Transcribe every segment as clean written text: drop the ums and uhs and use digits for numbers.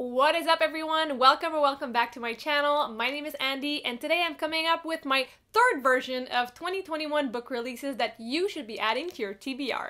What is up, everyone? Welcome back to my channel. My name is Andy, and today I'm coming up with my third version of 2021 book releases that you should be adding to your TBR.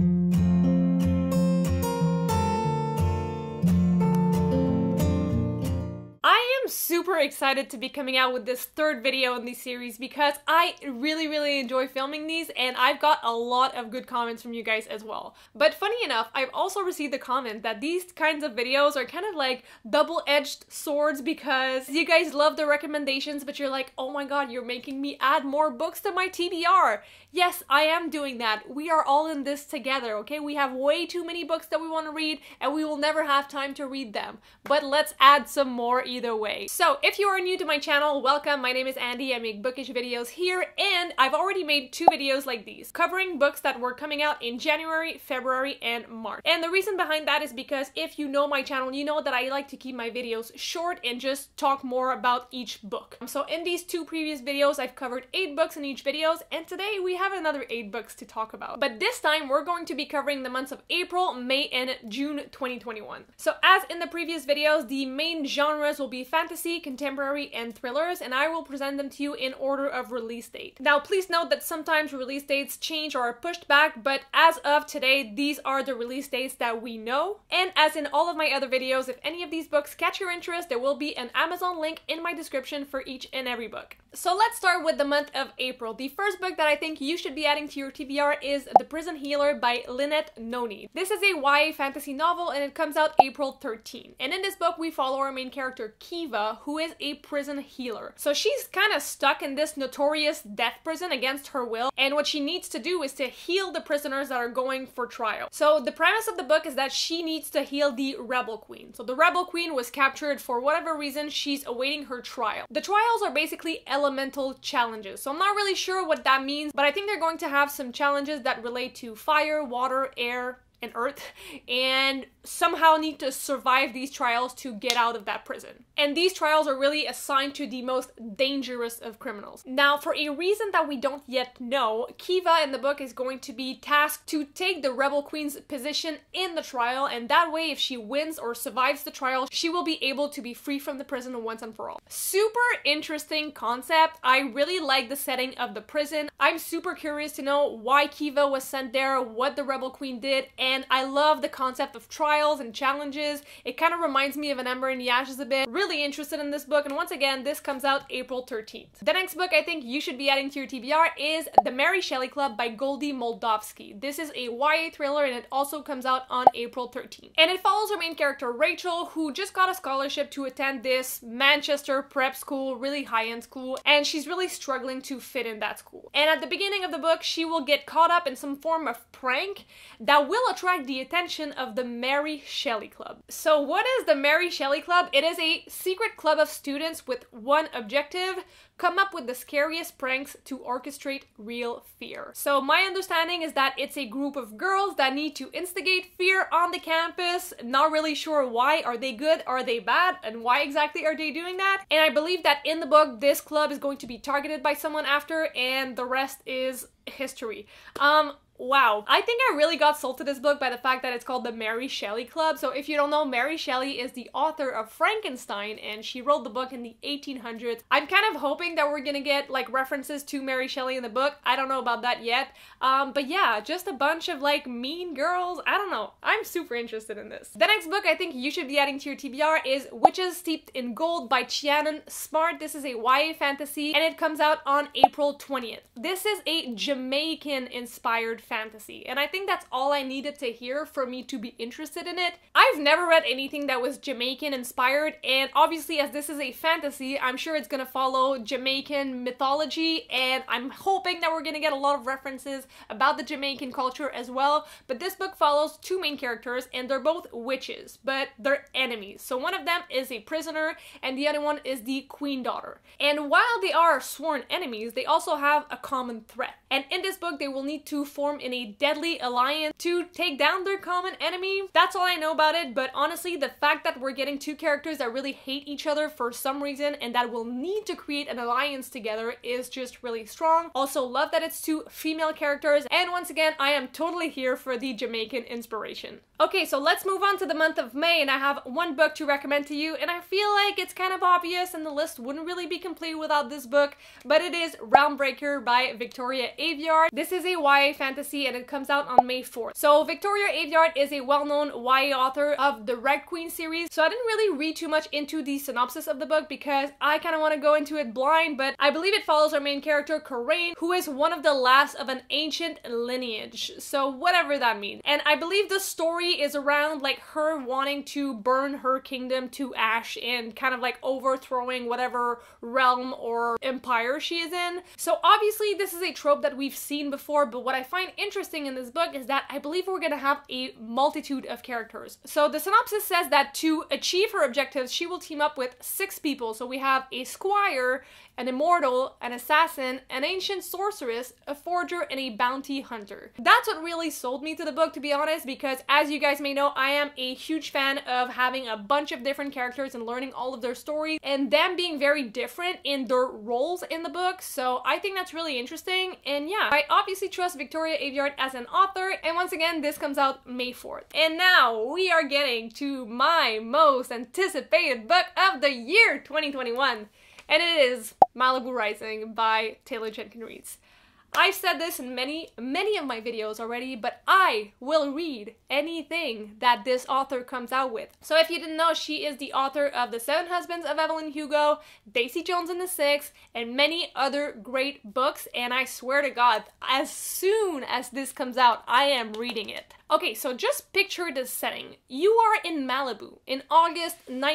I am super excited to be coming out with this third video in this series because I really enjoy filming these, and I've got a lot of good comments from you guys as well. But funny enough, I've also received a comment that these kinds of videos are kind of like double-edged swords because you guys love the recommendations, but you're like, oh my god, you're making me add more books to my TBR. Yes, I am doing that. We are all in this together, okay? We have way too many books that we want to read, and we will never have time to read them. But let's add some more either way. So if you are new to my channel, welcome. My name is Andy. I make bookish videos here, and I've already made 2 videos like these, covering books that were coming out in January, February, and March. And the reason behind that is because if you know my channel, you know that I like to keep my videos short and just talk more about each book. So in these 2 previous videos, I've covered 8 books in each videos, and today we have another 8 books to talk about. But this time, we're going to be covering the months of April, May, and June 2021. So as in the previous videos, the main genres will be fantasy, contemporary, and thrillers, and I will present them to you in order of release date. Now, please note that sometimes release dates change or are pushed back, but as of today, these are the release dates that we know. And as in all of my other videos, if any of these books catch your interest, there will be an Amazon link in my description for each and every book. So let's start with the month of April. The first book that I think you should be adding to your TBR is The Prison Healer by Lynette Noni. This is a YA fantasy novel, and it comes out April 13. And in this book, we follow our main character, Kiva, who is a prison healer. So she's kind of stuck in this notorious death prison against her will, and what she needs to do is to heal the prisoners that are going for trial. So the premise of the book is that she needs to heal the Rebel Queen. So the Rebel Queen was captured for whatever reason. She's awaiting her trial. The trials are basically elemental challenges. So I'm not really sure what that means, but I think they're going to have some challenges that relate to fire, water, air, and earth, and somehow need to survive these trials to get out of that prison. And these trials are really assigned to the most dangerous of criminals. Now, for a reason that we don't yet know, Kiva in the book is going to be tasked to take the Rebel Queen's position in the trial, and that way, if she wins or survives the trial, she will be able to be free from the prison once and for all. Super interesting concept. I really like the setting of the prison. I'm super curious to know why Kiva was sent there, what the Rebel Queen did, and I love the concept of trials and challenges. It kind of reminds me of An Ember in the Ashes a bit. Really interested in this book, and once again, this comes out April 13th. The next book I think you should be adding to your TBR is The Mary Shelley Club by Goldie Moldavsky. This is a YA thriller, and it also comes out on April 13th. And it follows our main character, Rachel, who just got a scholarship to attend this Manchester prep school, really high-end school, and she's really struggling to fit in that school. And at the beginning of the book, she will get caught up in some form of prank that will attract the attention of the Mary Shelley Club. So what is the Mary Shelley Club? It is a secret club of students with one objective: come up with the scariest pranks to orchestrate real fear. So my understanding is that it's a group of girls that need to instigate fear on the campus. Not really sure why. Are they good? Are they bad? And why exactly are they doing that? And I believe that in the book, this club is going to be targeted by someone after, and the rest is history. Wow. I think I really got sold to this book by the fact that it's called the Mary Shelley Club. So if you don't know, Mary Shelley is the author of Frankenstein, and she wrote the book in the 1800s. I'm kind of hoping that we're gonna get like references to Mary Shelley in the book. I don't know about that yet. But yeah, just a bunch of like mean girls. I don't know. I'm super interested in this. The next book I think you should be adding to your TBR is Witches Steeped in Gold by Chianan Smart. This is a YA fantasy, and it comes out on April 20th. This is a Jamaican-inspired fantasy, and I think that's all I needed to hear for me to be interested in it. I've never read anything that was Jamaican inspired, and obviously as this is a fantasy, I'm sure it's gonna follow Jamaican mythology, and I'm hoping that we're gonna get a lot of references about the Jamaican culture as well. But this book follows 2 main characters, and they're both witches, but they're enemies. So one of them is a prisoner, and the other one is the queen daughter. And while they are sworn enemies, they also have a common threat. And in this book, they will need to form in a deadly alliance to take down their common enemy. That's all I know about it, but honestly, the fact that we're getting two characters that really hate each other for some reason and that will need to create an alliance together is just really strong. Also love that it's two female characters, and once again, I am totally here for the Jamaican inspiration. Okay, so let's move on to the month of May, and I have one book to recommend to you, and I feel like it's kind of obvious and the list wouldn't really be complete without this book, but it is Realmbreaker by Victoria Aveyard. This is a YA fantasy and it comes out on May 4th. So Victoria Aveyard is a well-known YA author of the Red Queen series, so I didn't really read too much into the synopsis of the book because I kind of want to go into it blind, but I believe it follows our main character, Coraine, who is one of the last of an ancient lineage, so whatever that means. And I believe the story is around like her wanting to burn her kingdom to ash and kind of like overthrowing whatever realm or empire she is in. So obviously this is a trope that we've seen before, but what I find interesting in this book is that I believe we're gonna have a multitude of characters. So the synopsis says that to achieve her objectives, she will team up with 6 people. So we have a squire, an immortal, an assassin, an ancient sorceress, a forger, and a bounty hunter. That's what really sold me to the book, to be honest, because as you guys may know, I am a huge fan of having a bunch of different characters and learning all of their stories and them being very different in their roles in the book. So I think that's really interesting. And yeah, I obviously trust Victoria Aveyard as an author. And once again, this comes out May 4th. And now we are getting to my most anticipated book of the year 2021. And it is Malibu Rising by Taylor Jenkins Reid. I've said this in many of my videos already, but I will read anything that this author comes out with. So if you didn't know, she is the author of The 7 Husbands of Evelyn Hugo, Daisy Jones and the Six, and many other great books, and I swear to God, as soon as this comes out, I am reading it. Okay, so just picture this setting. You are in Malibu in August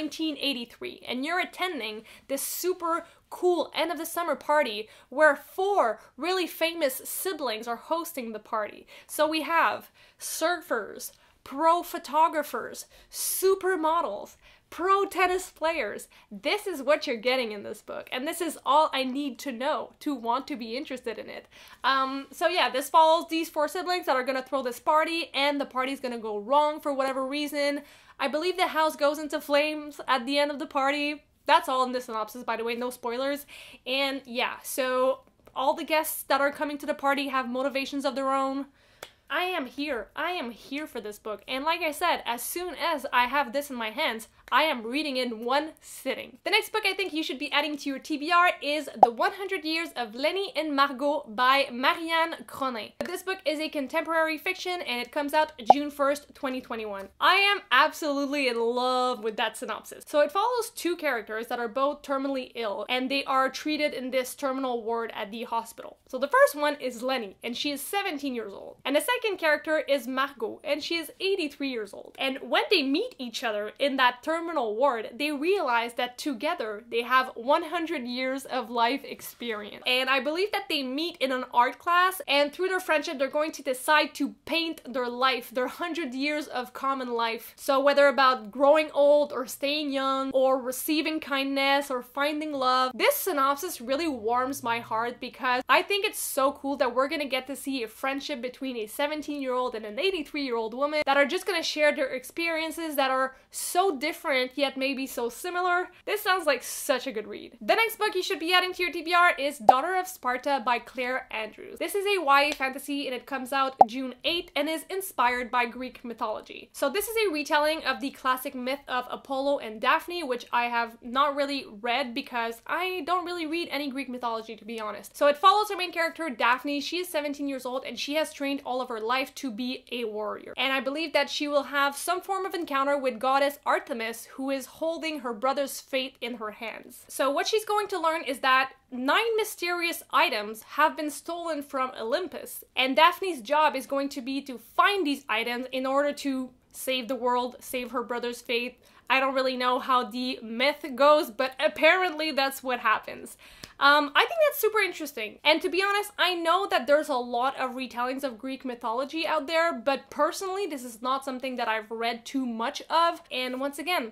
1983, and you're attending this super cool end of the summer party where 4 really famous siblings are hosting the party. So we have surfers, pro photographers, supermodels, pro tennis players. This is what you're getting in this book, and this is all I need to know to want to be interested in it. So yeah, this follows these 4 siblings that are gonna throw this party, and the party's gonna go wrong for whatever reason. I believe the house goes into flames at the end of the party. That's all in the synopsis, by the way, no spoilers. And yeah, so all the guests that are coming to the party have motivations of their own. I am here for this book, and like I said, as soon as I have this in my hands, I am reading in one sitting. The next book I think you should be adding to your TBR is The 100 Years of Lenny and Margot by Marianne Cronin. This book is a contemporary fiction and it comes out June 1st, 2021. I am absolutely in love with that synopsis. So it follows 2 characters that are both terminally ill and they are treated in this terminal ward at the hospital. So the first one is Lenny and she is 17 years old. And the second character is Margot and she is 83 years old. And when they meet each other in that terminal ward, they realize that together they have 100 years of life experience. And I believe that they meet in an art class, and through their friendship they're going to decide to paint their life, their 100 years of common life. So whether about growing old or staying young or receiving kindness or finding love, this synopsis really warms my heart because I think it's so cool that we're gonna get to see a friendship between a 17-year-old and an 83-year-old woman that are just gonna share their experiences that are so different yet maybe so similar. This sounds like such a good read. The next book you should be adding to your TBR is Daughter of Sparta by Claire Andrews. This is a YA fantasy and it comes out June 8th and is inspired by Greek mythology. So this is a retelling of the classic myth of Apollo and Daphne, which I have not really read because I don't really read any Greek mythology, to be honest. So it follows our main character Daphne. She is 17 years old and she has trained all of her life to be a warrior. And I believe that she will have some form of encounter with goddess Artemis, who is holding her brother's fate in her hands. So what she's going to learn is that 9 mysterious items have been stolen from Olympus, and Daphne's job is going to be to find these items in order to save the world, save her brother's fate. I don't really know how the myth goes, but apparently that's what happens. I think that's super interesting. And to be honest, I know that there's a lot of retellings of Greek mythology out there, but personally, this is not something that I've read too much of. And once again,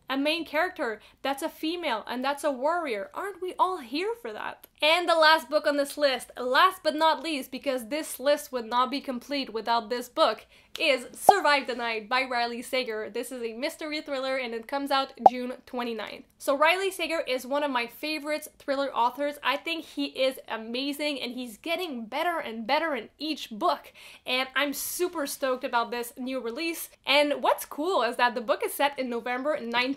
a main character that's a female and that's a warrior. Aren't we all here for that? And the last book on this list, last but not least, because this list would not be complete without this book, is Survive the Night by Riley Sager. This is a mystery thriller and it comes out June 29th. So Riley Sager is one of my favorite thriller authors. I think he is amazing and he's getting better and better in each book. And I'm super stoked about this new release. And what's cool is that the book is set in November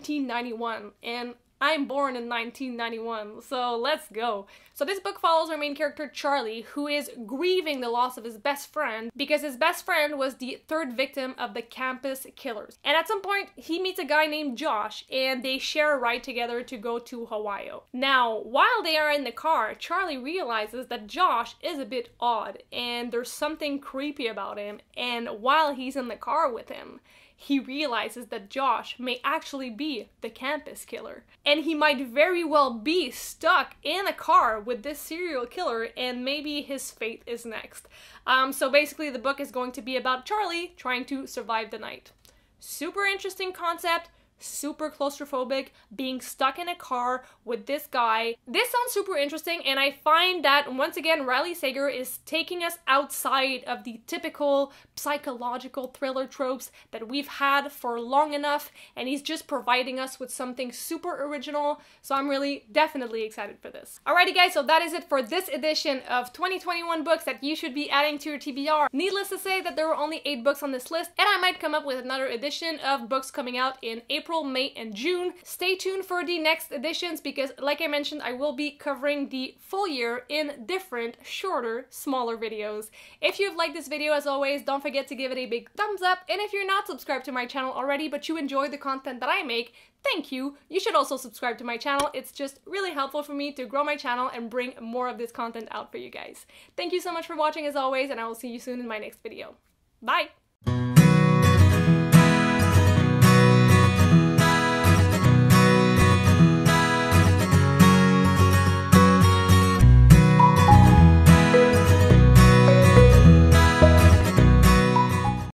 1991 and I'm born in 1991, so let's go. So this book follows our main character Charlie, who is grieving the loss of his best friend because his best friend was the third victim of the campus killers. And at some point, he meets a guy named Josh, and they share a ride together to go to Hawaii. Now, while they are in the car, Charlie realizes that Josh is a bit odd, and there's something creepy about him, and while he's in the car with him, he realizes that Josh may actually be the campus killer. And he might very well be stuck in a car with this serial killer and maybe his fate is next. So basically the book is going to be about Charlie trying to survive the night. Super interesting concept. Super claustrophobic, being stuck in a car with this guy. This sounds super interesting, and I find that once again Riley Sager is taking us outside of the typical psychological thriller tropes that we've had for long enough, and he's just providing us with something super original, so I'm really definitely excited for this. Alrighty guys, so that is it for this edition of 2021 books that you should be adding to your TBR. Needless to say that there were only 8 books on this list, and I might come up with another edition of books coming out in April, May, and June. Stay tuned for the next editions because, like I mentioned, I will be covering the full year in different, shorter, smaller videos. If you've liked this video, as always, don't forget to give it a big thumbs up, and if you're not subscribed to my channel already but you enjoy the content that I make, thank you. You should also subscribe to my channel. It's just really helpful for me to grow my channel and bring more of this content out for you guys. Thank you so much for watching as always, and I will see you soon in my next video. Bye!